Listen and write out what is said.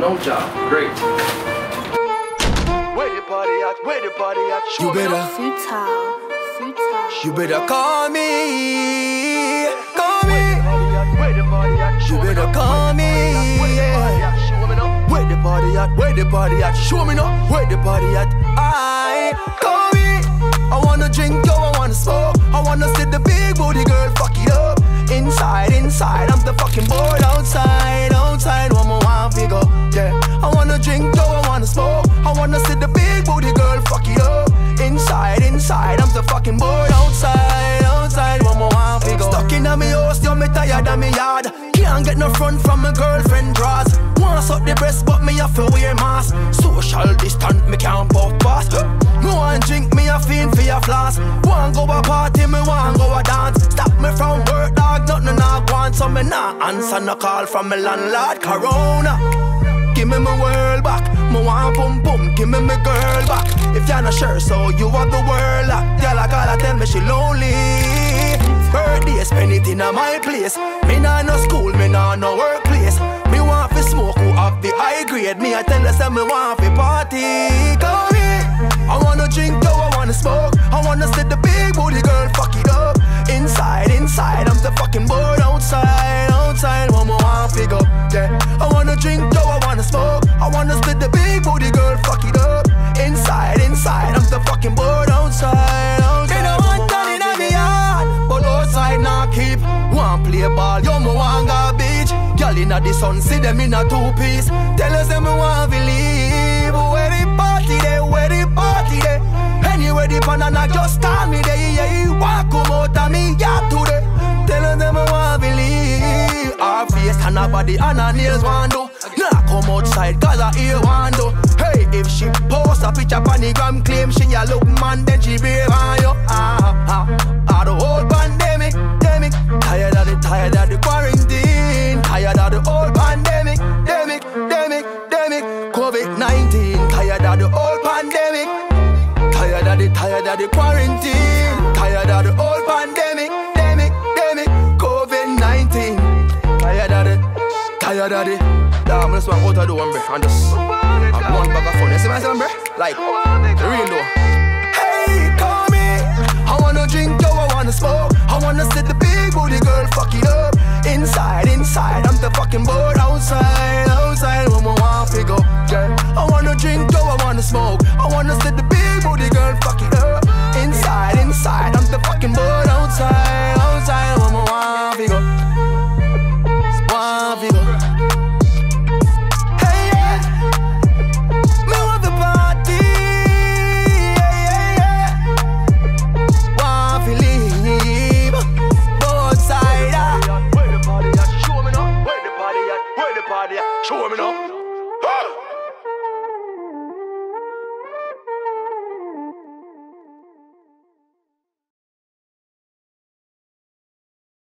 No job. Great. Where the party at? Where the party at? You better Futile. You better call me. Call me. Where the party at? You better call me. Show me now. Where the party at? Where the party at? Show me now. Where the party at? I call me. I wanna drink, yo, I wanna smoke. I wanna see the big booty girl, fuck it up. Inside, I'm the fucking bored. Outside, one more one figure. Yeah, I wanna drink, yo, I wanna smoke. I wanna see the big booty girl, fuck it up. Inside, I'm the fucking bored. Outside, one more one figure. Stuck in a me house, yo, me tired of me yard. Can't get no front from my girlfriend draws. Wanna suck the breast, but me have to wear mask. Social distance, me can't puff past. No one drink, me a fiend for your flask. Want go a party, me want go a dance. Stop me from work, dog, nothing I want. So me not answer no call from me landlord. Corona, give me my world back. Me want pum, give me my girl back. If you're not sure, so you have the world lock. Girl, I call her, tell me she lonely. Birthday, spend it in my place. Me nah no school, me nah no workplace. Me want fi smoke, who have the high grade. Me I tell her, say me want fi party. Call me. I wanna drink, yo, I wanna smoke. I wanna see the big booty girl, fuck it up. Inside, I'm the fucking bored. Outside, one more one figure. Yeah, I wanna drink, yo, I wanna smoke. I wanna see the big booty girl, fuck it up. Inside, I'm the fucking bored. Outside. Me no want turn in a yard, but outside now keep. Want play ball, yo, me want go beach. Girl inna the sun, see them in a two-piece. Tell us them me want to leave. Where the party there, where the party there. Anywhere the banana just call me there. Yeah, walk come out of me yard today. Tell us them me want to leave. Our face and her body and her nails want do. Nah come outside cause I hear want do. Hey, if she post a picture on the gram, claim she a look man, then she brave on you. The whole pandemic. Tired of the quarantine. Tired of the whole pandemic. COVID-19. Tired of the whole pandemic. Tired of the quarantine. Tired of the whole pandemic. COVID-19. Tired of the. Damn, I just want out of the one, bro. And just have one bag of fun. You see my son, bro? Like, the real though. Hey, call me. I wanna drink, yo, I wanna smoke. I wanna see the big booty girl, fuck it up. Inside, I'm the fucking bored. Outside, one more one figure. Yeah, I wanna drink, yo, I wanna smoke. I wanna see the big booty girl, fuck it up. Inside, I'm the fucking bored. Outside, one more one figure. One figure. Hey, yeah. Me want the party. Yeah. Want to leave. Both sides. Where the party at? Show me now. Where the party at? Show me now.